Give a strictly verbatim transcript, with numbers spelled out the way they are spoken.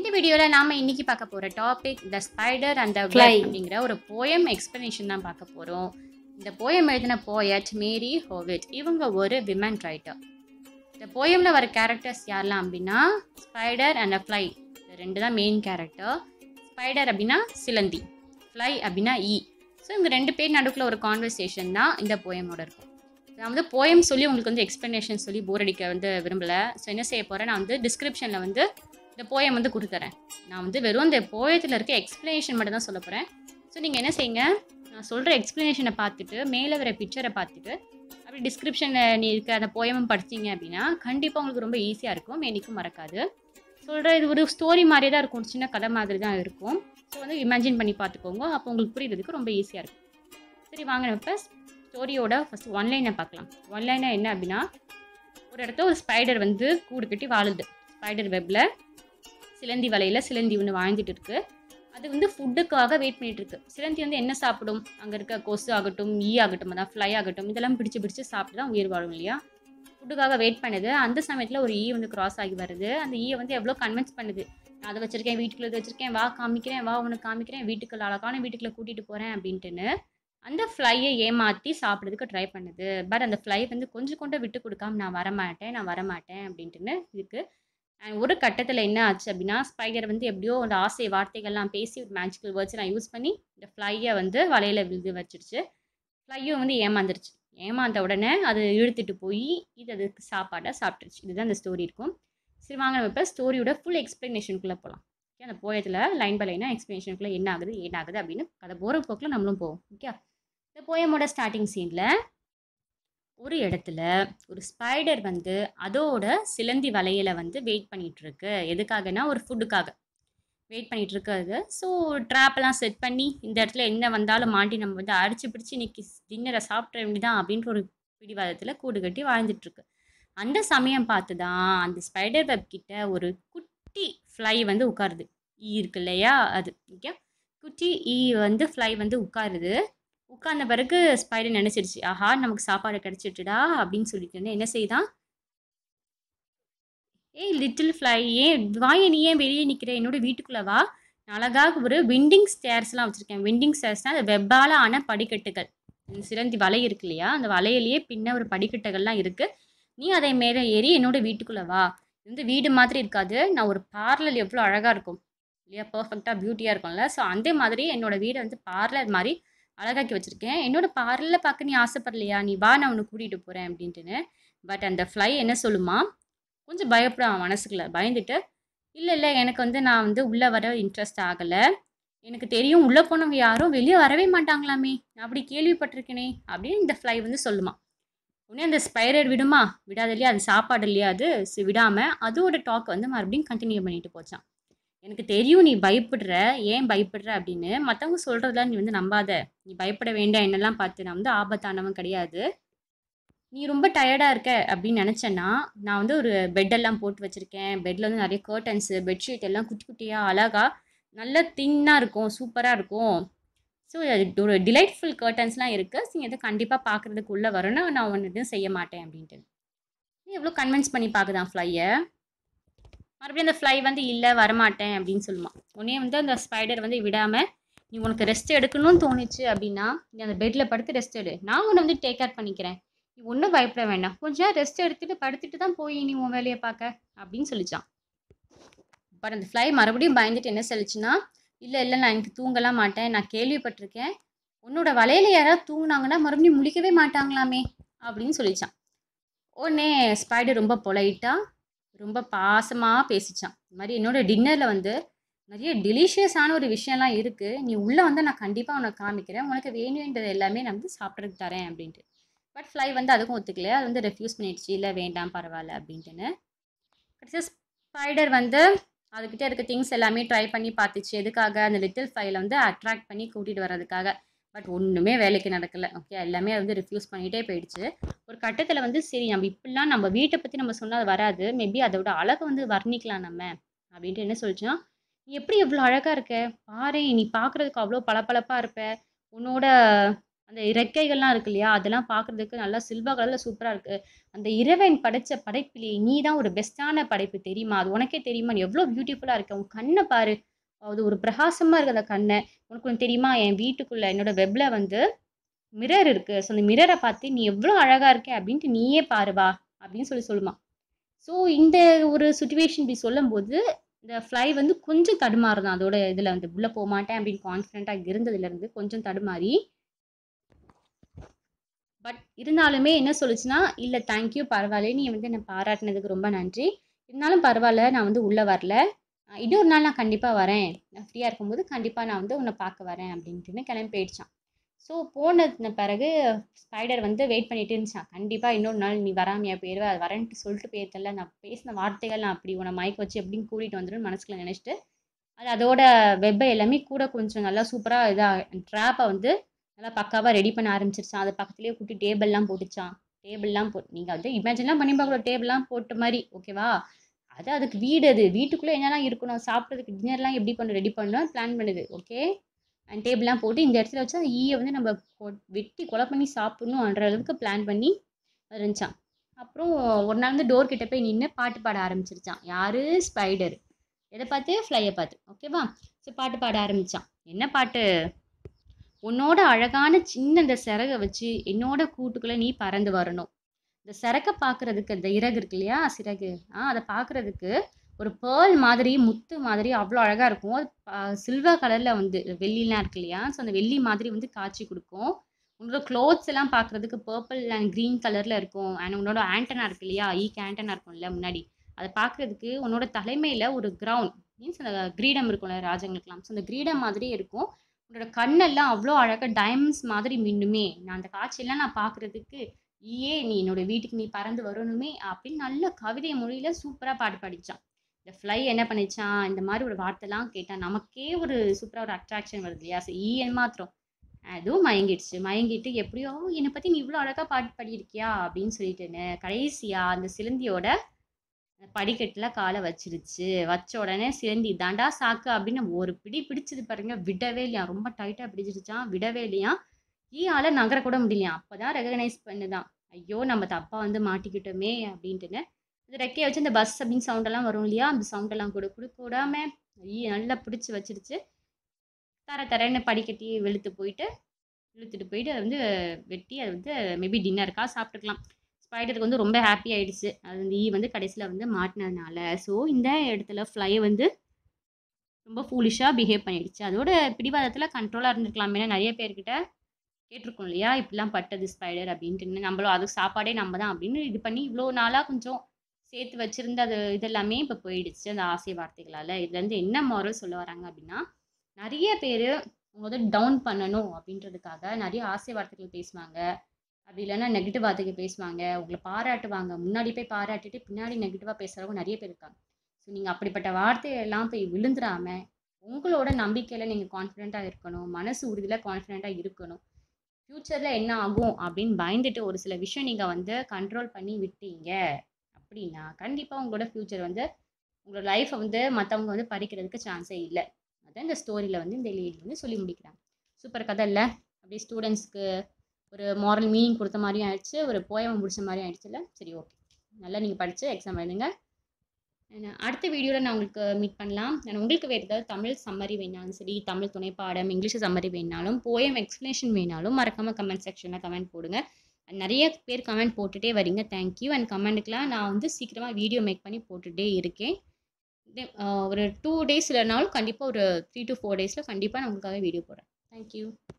இந்த வீடியோவில் நாம் இன்றைக்கி பார்க்க போகிற topic the spider and the web அப்படிங்கிற ஒரு போயம் எக்ஸ்பிளனேஷன் தான் பார்க்க போகிறோம். இந்த போயம் எழுதின போயட் மேரி ஹோவிட். இவங்க ஒரு விமன் ரைட்டர். இந்த போயமில் வர கேரக்டர்ஸ் யாரெல்லாம் அப்படின்னா ஸ்பைடர் அண்ட் அ ஃப்ளை, இந்த ரெண்டு தான் மெயின் கேரக்டர். ஸ்பைடர் அப்படின்னா சிலந்தி, ஃப்ளை அப்படின்னா ஈ. ஸோ இவங்க ரெண்டு பேர் நடுவில் ஒரு கான்வர்சேஷன் தான் இந்த போயமோட இருக்கும். நான் வந்து போயம் சொல்லி உங்களுக்கு வந்து எக்ஸ்ப்ளனேஷன் சொல்லி போர் அடிக்க வந்து விரும்பலை. ஸோ என்ன செய்ய போகிறேன், நான் வந்து டிஸ்கிரிப்ஷனில் வந்து இந்த போயம் வந்து கொடுத்துறேன். நான் வந்து வெறும் இந்த போயத்தில் இருக்க எக்ஸ்ப்ளனேஷன் மட்டும் தான் சொல்ல போகிறேன். ஸோ நீங்கள் என்ன செய்யுங்க, நான் சொல்கிற எக்ஸ்ப்ளனேஷனை பார்த்துட்டு மேலே வர பிக்சரை பார்த்துட்டு அப்படி டிஸ்கிரிப்ஷனில் நீ இருக்க அந்த போயமும் படிச்சிங்க அப்படின்னா கண்டிப்பாக உங்களுக்கு ரொம்ப ஈஸியாக இருக்கும், மேனிக்கும் மறக்காது. சொல்கிற இது ஒரு ஸ்டோரி மாதிரியே தான் இருக்கும், சின்ன கதை மாதிரி தான் இருக்கும். ஸோ வந்து இமேஜின் பண்ணி பார்த்துக்கோங்க, அப்போ உங்களுக்கு புரியுறதுக்கு ரொம்ப ஈஸியாக இருக்கும். சரி வாங்க, இப்போ ஸ்டோரியோட ஃபஸ்ட் ஒன்லைனை பார்க்கலாம். ஒன்லைனாக என்ன அப்படின்னா, ஒரு இடத்துல ஒரு ஸ்பைடர் வந்து கூடு கட்டி வாழுது. ஸ்பைடர் வெப்பில் சிலந்தி வலையில் சிலந்தி ஒன்று வாழ்ந்துட்டு இருக்குது. அது வந்து ஃபுட்டுக்காக வெயிட் பண்ணிகிட்டு இருக்கு. சிலந்தி வந்து என்ன சாப்பிடும், அங்கே இருக்க கொசு ஆகட்டும், ஈ ஆகட்டும், அதான் ஃப்ளை ஆகட்டும், இதெல்லாம் பிடிச்சி பிடிச்சி சாப்பிட்டு தான் உயிர் வாழும் இல்லையா. ஃபுட்டுக்காக வெயிட் பண்ணுது. அந்த சமயத்தில் ஒரு ஈ வந்து கிராஸ் ஆகி வருது. அந்த ஈயை வந்து எவ்வளோ கன்வின்ஸ் பண்ணுது, நான் அதை வச்சுருக்கேன், வீட்டுக்குள்ளே இதை வச்சுருக்கேன், வா காமிக்கிறேன், வா உனக்கு காமிக்கிறேன், வீட்டுக்குள்ள அழகான வீட்டுக்குள்ளே கூட்டிகிட்டு போகிறேன் அப்படின்ட்டுன்னு அந்த ஃப்ளையை ஏமாற்றி சாப்பிட்றதுக்கு ட்ரை பண்ணுது. பட் அந்த ஃப்ளை வந்து கொஞ்சம் கொண்டு விட்டு கொடுக்காம நான் வரமாட்டேன் நான் வரமாட்டேன் அப்படின்ட்டுன்னு இருக்குது. அண்ட் ஒரு கட்டத்தில் என்ன ஆச்சு அப்படின்னா, ஸ்பைடர் வந்து எப்படியோ அந்த ஆசை வார்த்தைகள்லாம் பேசி ஒரு மேஜிக்கல் வேர்ட்ஸ் நான் யூஸ் பண்ணி இந்த ஃப்ளையை வந்து வலையில் விழுது வச்சிருச்சு. ஃப்ளையும் வந்து ஏமாந்துருச்சு. ஏமாந்த உடனே அது இழுத்துட்டு போய் இது அதுக்கு சாப்பாடாக சாப்பிட்டுருச்சு. இதுதான் இந்த ஸ்டோரி இருக்கும். சரி வாங்க, நம்ம இப்போ ஸ்டோரியோட ஃபுல் எக்ஸ்ப்ளனேஷனுக்குள்ளே போகலாம். ஓகே, அந்த போயத்தில் லைன் பை லைனாக எக்ஸ்ப்ளனேஷனுக்குள்ளே என்ன ஆகுது என்ன ஆகுது அப்படின்னு கதை போகிற போக்கில் நம்மளும் போவோம். ஓகே, இந்த போயமோட ஸ்டார்டிங் சீனில் ஒரு இடத்துல ஒரு ஸ்பைடர் வந்து அதோட சிலந்தி வலையில் வந்து வெயிட் பண்ணிகிட்ருக்கு. எதுக்காகனா ஒரு ஃபுட்டுக்காக வெயிட் பண்ணிகிட்ருக்காது. ஸோ ட்ராப்பெல்லாம் செட் பண்ணி இந்த இடத்துல என்ன வந்தாலும் மாட்டி நம்ம வந்து அடிச்சு பிடிச்சி இன்றைக்கி டின்னரை சாப்பிட்ற வேண்டிதான் அப்படின்ற ஒரு பிடிவாதத்தில் கூடு கட்டி வாழ்ந்துட்டுருக்கு. அந்த சமயம் பார்த்து தான் அந்த ஸ்பைடர் வெப் கிட்ட ஒரு குட்டி ஃப்ளை வந்து உட்காருது. ஈ இருக்கு இல்லையா, அது ஓகே. குட்டி ஈ வந்து ஃப்ளை வந்து உட்காருது. உட்கார்ந்த பிறகு ஸ்பைடர் நினைச்சிருச்சு, ஆஹா நமக்கு சாப்பாடு கிடைச்சிட்டுடா அப்படின்னு சொல்லிட்டு என்ன செய்தான், ஏய் லிட்டில் ஃப்ளை, ஏன் வாயை நீ ஏன் வெளியே நிற்கிற, என்னோட வீட்டுக்குள்ளே வா, அழகாக ஒரு விண்டிங் ஸ்டேர்ஸ்லாம் வச்சுருக்கேன். விண்டிங் ஸ்டேர்ஸ்னால் அந்த வெப்பால் ஆன படிக்கட்டுகள். சிலந்தி வலை இருக்கு இல்லையா, அந்த வலையிலேயே பின்ன ஒரு படிக்கட்டுகள்லாம் இருக்குது. நீ அதை மேலே ஏறி என்னோட வீட்டுக்குள்ளே வா. இது வந்து வீடு மாதிரி இருக்காது, நான் ஒரு பார்லர் எவ்வளோ அழகாக இருக்கும் இல்லையா, பர்ஃபெக்டாக பியூட்டியாக இருக்கும்ல. ஸோ அந்த மாதிரி என்னோடய வீடை வந்து பார்லர் மாதிரி அழகாக்கி வச்சுருக்கேன். என்னோட பார்லரில் பார்க்க நீ ஆசைப்படலையா, நீ வா நான் உன்னை கூட்டிகிட்டு போகிறேன் அப்படின்ட்டுன்னு. பட் அந்த ஃப்ளை என்ன சொல்லுமா, கொஞ்சம் பயப்படான் மனசுக்குள்ள. பயந்துட்டு இல்லை இல்லை எனக்கு வந்து நான் வந்து உள்ளே வர இன்ட்ரெஸ்ட் ஆகலை, எனக்கு தெரியும் உள்ளே போனவங்க யாரும் வெளியே வரவே மாட்டாங்களாமே, நான் அப்படி கேள்விப்பட்டிருக்கேனே அப்படின்னு இந்த ஃப்ளை வந்து சொல்லுமா. உடனே அந்த ஸ்பைடர் விடுமா, விடாது இல்லையா, அது சாப்பாடு இல்லையா, அது விடாமல் அதோட டாக் வந்து மறுபடியும் கண்டினியூ பண்ணிட்டு போச்சான். எனக்கு தெரியும் நீ பயப்படுற, ஏன் பயப்படுற அப்படின்னு, மற்றவங்க சொல்கிறதெல்லாம் நீ வந்து நம்பாத, நீ பயப்பட வேண்டாம், என்னெல்லாம் பார்த்து நான் வந்து ஆபத்தானவன் கிடையாது. நீ ரொம்ப டயர்டாக இருக்க அப்படின்னு நினச்சேன்னா நான் வந்து ஒரு பெட்டெல்லாம் போட்டு வச்சுருக்கேன். பெட்டில் வந்து நிறைய கர்டன்ஸு பெட்ஷீட் எல்லாம் குட்டி குட்டியாக அழகாக நல்ல தின்னாக இருக்கும், சூப்பராக இருக்கும். ஸோ ஒரு டிலைட்ஃபுல் கர்டன்ஸ்லாம் இருக்குது. ஸோ இதை கண்டிப்பாக பார்க்குறதுக்கு உள்ளே வரணும், நான் ஒன்று எதுவும் செய்ய மாட்டேன் அப்படின்ட்டு நீ எவ்வளோ கன்வின்ஸ் பண்ணி பார்க்குதான் ஃப்ளையை. மறுபடியும் அந்த ஃப்ளை வந்து இல்லை வரமாட்டேன் அப்படின்னு சொல்லுமா. உடனே வந்து அந்த ஸ்பைடர் வந்து விடாமல், நீ உனக்கு ரெஸ்ட் எடுக்கணும்னு தோணுச்சு அப்படின்னா நீ அந்த பெட்டில் படுத்து ரெஸ்ட் எடு, நான் உன்னை வந்து டேக் கேர் பண்ணிக்கிறேன், நீ ஒன்றும் பயப்பட வேண்டாம், கொஞ்சம் ரெஸ்ட் எடுத்துகிட்டு படுத்துட்டு தான் போய் நீ உன் வேலையை பார்க்க அப்படின்னு சொல்லிச்சான். பட் அந்த ஃப்ளை மறுபடியும் பயந்துட்டு என்ன சொல்லிச்சுன்னா, இல்லை இல்லை நான் எனக்கு தூங்கலாம் மாட்டேன், நான் கேள்விப்பட்டிருக்கேன் உன்னோட வலையில் யாராவது தூங்கினாங்கன்னா மறுபடியும் முழிக்கவே மாட்டாங்களாமே அப்படின்னு சொல்லிச்சான். உடனே ஸ்பைடர் ரொம்ப பொலைட்டாக ரொம்ப பாசமாக பேசிச்சான். இந்த மாதிரி என்னோடய டின்னரில் வந்து நிறைய டெலிஷியஸான ஒரு விஷயம்லாம் இருக்குது, நீ உள்ளே வந்து நான் கண்டிப்பாக உனக்கு காமிக்கிறேன், உனக்கு வேணுன்றது எல்லாமே நான் வந்து சாப்பிட்றதுக்கு தரேன் அப்படின்ட்டு. பட் ஃப்ளை வந்து அதுக்கும் ஒத்துக்கலையா, அது வந்து ரெஃப்யூஸ் பண்ணிடுச்சு, இல்லை வேண்டாம் பரவாயில்ல அப்படின்ட்டுன்னு. கடைசியாக ஸ்பைடர் வந்து அதுக்கிட்ட இருக்க திங்ஸ் எல்லாமே ட்ரை பண்ணி பார்த்துச்சு. எதுக்காக, அந்த லிட்டில் ஃப்ளைல வந்து அட்ராக்ட் பண்ணி கூட்டிகிட்டு வர்றதுக்காக. பட் ஒன்றுமே வேலைக்கு நடக்கலை. ஓகே, எல்லாமே வந்து ரிஃப்யூஸ் பண்ணிகிட்டே போயிடுச்சு. ஒரு கட்டத்தில் வந்து சரி நம்ம இப்படிலாம் நம்ம வீட்டை பற்றி நம்ம சொன்னால் அது வராது, மேபி அதோட அழகை வந்து வர்ணிக்கலாம் நம்ம அப்படின்ட்டு என்ன சொல்லிச்சுன்னா, நீ எப்படி எவ்வளோ அழகாக இருக்க பாரு, நீ பார்க்குறதுக்கு அவ்வளோ பளபளப்பாக இருப்ப, உன்னோட அந்த இறக்கைகள்லாம் இருக்கு இல்லையா? அதெல்லாம் பார்க்குறதுக்கு நல்லா சில்வர் கலர்ல சூப்பரா இருக்கு. அந்த இறைவன் படைச்ச படைப்பிலே நீ தான் ஒரு பெஸ்ட்டான படைப்பு தெரியுமா? அது உனக்கே தெரியுமா? நீ எவ்ளோ பியூட்டிஃபுல்லா இருக்க. உன் கண்ண பாரு. அது ஒரு பிரகாசமா இருக்கு அந்த கண்ண. உனக்கு ஒண்ணு தெரியுமா? என் வீட்டுக்குள்ள என்னோட வெப்ல வந்து மிரர் இருக்கு. ஸோ அந்த மிரர பார்த்து நீ எவ்ளோ அழகா இருக்க அப்டின்ட்டு நீயே பாரு வா! அப்டின்னு சொல்லி சொல்லுமாம். ஸோ இந்த ஒரு சிச்சுவேஷன் இப்டி சொல்லும்போது, இந்த ஃப்ளை வந்து கொஞ்சம் தடுமாறுதாம். அதோட இதுல வந்து உள்ள போமாட்டேன் அப்டின்னு கான்ஃபிடென்ட்டா இருந்ததுலருந்து கொஞ்சம் தடுமாறி பட் இருந்தாலுமே என்ன சொல்லுச்சுன்னா, "இல்ல தேங்க் யூ பரவாயில்ல. நீ வந்து என்ன பாராட்டுனதுக்கு ரொம்ப நன்றி. இருந்தாலும் பரவால்ல. நான் வந்து உள்ள வரல. அ இன்னொரு நாள் நான் கண்டிப்பா வரேன். நான் ஃப்ரீயா இருக்கும்போது கண்டிப்பா நான் வந்து உன்ன பார்க்க வரேன்." அப்படின்ட்டுன்னு கிளம்பி போயிடுச்சாம். ஸோ போனதுன பிறகு ஸ்பைடர் வந்து வெயிட் பண்ணிட்டே இருந்துச்சாம். "கண்டிப்பா இன்னொரு நாள் நீ வராமயா போயிருவ? அது வரேன்ட்டு சொல்லிட்டு போயிருக்கல்ல. நான் பேசின வார்த்தைகள் நான் அப்படி உன்ன மயக்க வச்சு எப்படியும் கூட்டிட்டு வந்துருவேன்னு" மனசுக்குள்ள நினைச்சுட்டு, அது அதோட வெப்ப எல்லாமே கூட கொஞ்சம் நல்லா சூப்பரா இதா ட்ராப்ப வந்து நல்லா பக்காவா ரெடி பண்ண ஆரம்பிச்சுருச்சாம். அது பக்கத்துலயே குட்டி டேபிள்லாம் போட்டுச்சாம். டேபிள்லாம் போட் நீங்க வந்து இமேஜின்லாம் பண்ணி பார்க்கணும். டேபிள்லாம் போட்ட மாரி ஓகேவா? அது அதுக்கு வீடு அது. வீட்டுக்குள்ள என்னலாம் இருக்கணும்? சாப்பிடுறதுக்கு டின்னர்லாம் எப்படி பண்ண ரெடி பண்ணணும் பிளான் பண்ணுது. ஓகே. அண்ட் டேபிள்லாம் போட்டு இந்த இடத்துல வச்சு அந்த ஈய வந்து நம்ம கொ வெட்டி கொலை பண்ணி சாப்பிடணும்ன்ற அளவுக்கு பிளான் பண்ணி இருந்துச்சாம். அப்புறம் ஒரு நாள் வந்து டோர் கிட்ட போய் நின்னு பாட்டு பாட ஆரம்பிச்சுருச்சாம். யாரு? ஸ்பைடர். எத பார்த்து? ஃப்ளைய பார்த்து. ஓகேவா? ஸோ பாட்டு பாட ஆரம்பிச்சான். என்ன பாட்டு? "உன்னோட அழகான சின்ன இந்த சிறக வச்சு என்னோட கூட்டுக்குள்ள நீ பறந்து வரணும். இந்த சிறக பார்க்கறதுக்கு இந்த இறகு இருக்கு இல்லையா? சிறகு. ஆ அத பார்க்கறதுக்கு ஒரு பேர்ல் மாதிரி, முத்து மாதிரி அவ்ளோ அழகா இருக்கும். அது ப சில்வர் கலர்ல வந்து வெள்ளிலாம் இருக்கு இல்லையா? ஸோ அந்த வெள்ளி மாதிரி வந்து காட்சி குடுக்கும். உன்னோட க்ளோத்ஸ் எல்லாம் பார்க்கறதுக்கு பர்பிள் அண்ட் கிரீன் கலர்ல இருக்கும். அண்ட் உன்னோட ஆண்டனா இருக்கு இல்லையா? ஈக்கு ஆண்டனா இருக்கும்ல முன்னாடி. அத பார்க்கறதுக்கு உன்னோட தலைமையில ஒரு கிரவுன் மீன்ஸ் அந்த கிரீடம் இருக்கும்ல ராஜாங்களுக்கெல்லாம். ஸோ அந்த கிரீடம் மாதிரியே இருக்கும். உன்னோட கண்ணெல்லாம் அவ்ளோ அழகா டைமண்ட்ஸ் மாதிரி மின்னுமே! நான் அந்த காட்சியெல்லாம் நான் பார்க்கறதுக்கு, "நீயே நீ என்னோட வீட்டுக்கு நீ பறந்து வரணுமே!" அப்படின்னு நல்ல கவிதை மொழியில சூப்பரா பாட்டு பாடிச்சான். இந்த ஃப்ளை என்ன பண்ணிச்சான், இந்த மாரி ஒரு வார்த்தைலாம் கேட்டா நமக்கே ஒரு சூப்பரா ஒரு அட்ராக்ஷன் வருது இல்லையா? ஸோ ஈ எம்மாத்திரம். அதுவும் மயங்கிடுச்சு. மயங்கிட்டு எப்படியோ "என்ன பத்தி நீ இவ்ளோ அழகா பாட்டு பாடியிருக்கியா?" அப்படின்னு சொல்லிட்டுன்னு, கடைசியா அந்த சிலந்தியோட படிக்கட்டுல கால வச்சிருச்சு. வச்ச உடனே சிலந்தி "இதான்டா சாக்கு" அப்படின்னு ஒரு பிடி பிடிச்சது பாருங்க. விடவே இல்லையாம். ரொம்ப டைட்டா பிடிச்சிருச்சாம். விடவே இல்லையாம். ஈயால நகரக்கூட முடியலையாம். அப்பதான் ரெகக்னைஸ் பண்ணுதாம். ஐயோ! நம்ம தப்பா வந்து மாட்டிக்கிட்டோமே அப்படின்ட்டுன்னு. இந்த ரெக்கைய வச்சு இந்த பஸ் அப்படின்னு சவுண்ட் எல்லாம் வரும் இல்லையா? அந்த சவுண்ட் எல்லாம் கூட குடுக்க விடாம ஈ நல்லா பிடிச்சு வச்சிருச்சு. தர தரன்னு படிக்கட்டி வெளுத்து போயிட்டு இழுத்துட்டு போயிட்டு அத வந்து வெட்டி அத வந்து மேபி டின்னருக்கா சாப்பிட்டுக்கலாம். ஸ்பைடருக்கு வந்து ரொம்ப ஹேப்பி ஆயிடுச்சு. அது வந்து ஈ வந்து கடைசில வந்து மாட்டுனதுனால. ஸோ இந்த இடத்துல ஃப்ளை வந்து ரொம்ப ஃபூலிஷா பிஹேவ் பண்ணிடுச்சு. அதோட பிடிவாதத்துல கண்ட்ரோலா இருந்திருக்கலாம். ஏன்னா நெறைய பேர்கிட்ட கேட்டுருக்கோம் இல்லையா? இப்படிலாம் பட்டது ஸ்பைடர் அப்படின்ட்டுன்னு. நம்மளும் அதுக்கு சாப்பாடே நம்ம தான் அப்படின்னு இது பண்ணி இவ்வளோ நாளா கொஞ்சம் சேர்த்து வச்சிருந்த அது இதெல்லாமே இப்ப போயிடுச்சு. அந்த ஆசை வார்த்தைகளால. இதுலேருந்து என்ன மோரல் சொல்ல வராங்க அப்படின்னா, நெறைய பேரு உங்கள வந்து டவுன் பண்ணணும் அப்படின்றதுக்காக நெறைய ஆசை வார்த்தைகள் பேசுவாங்க. அப்படி இல்லன்னா நெகட்டிவ் வார்த்தைகள் பேசுவாங்க. உங்கள பாராட்டுவாங்க. முன்னாடி போய் பாராட்டிட்டு பின்னாடி நெகட்டிவா பேசுறவங்க நெறைய பேர் இருக்காங்க. ஸோ நீங்க அப்படிப்பட்ட வார்த்தையெல்லாம் போய் விழுந்துராம, உங்களோட நம்பிக்கையில நீங்க கான்ஃபிடென்ட்டா இருக்கணும். மனசு உறுதியில கான்ஃபிடென்ட்டா இருக்கணும். ஃப்யூச்சர்ல என்ன ஆகும் அப்படின்னு பயந்துட்டு ஒரு சில விஷயம் நீங்க வந்து கண்ட்ரோல் பண்ணி விட்டீங்க அப்படின்னா, கண்டிப்பா உங்களோட ஃப்யூச்சர் வந்து உங்களோட லைஃப்ப வந்து மத்தவங்க வந்து பறிக்கிறதுக்கு சான்ஸே இல்ல. அதான் இந்த ஸ்டோரியில வந்து இந்த லேடி வந்து சொல்லி முடிக்கிறாங்க. சூப்பர் கதை இல்ல? அப்படியே ஸ்டூடண்ட்ஸ்க்கு ஒரு மாரல் மீனிங் குடுத்த மாரியும் ஆயிடுச்சு. ஒரு போயம் முடிச்ச மாரியும் ஆயிடுச்சுல்ல? சரி ஓகே. நல்லா நீங்க படிச்சு எக்ஸாம் எழுதுங்க. அ அடுத்த வீடியோல நான் உங்களுக்கு மீட் பண்ணலாம். அண்ட் உங்களுக்கு வேறு ஏதாவது தமிழ் சம்மரி வேணாலும் சரி, தமிழ் துணைப்பாடம், இங்கிலீஷ் சம்மரி வேணாலும், போயம் எக்ஸ்ப்ளனேஷன் வேணாலும் மறக்காம கமெண்ட் செக்ஷன்ல கமெண்ட் போடுங்க. நெறைய பேர் கமெண்ட் போட்டுட்டே வரீங்க. Thank you. அண்ட் கமெண்ட்டுக்குலாம் நான் வந்து சீக்கிரமா வீடியோ மேக் பண்ணி போட்டுட்டே இருக்கேன். தெ அ ஒரு ரெண்டு டேஸ் இல்லனாலும் கண்டிப்பா ஒரு மூணு டூ நாலு டேஸ்ல கண்டிப்பா நான் உங்களுக்காக வீடியோ போடுறேன். Thank you.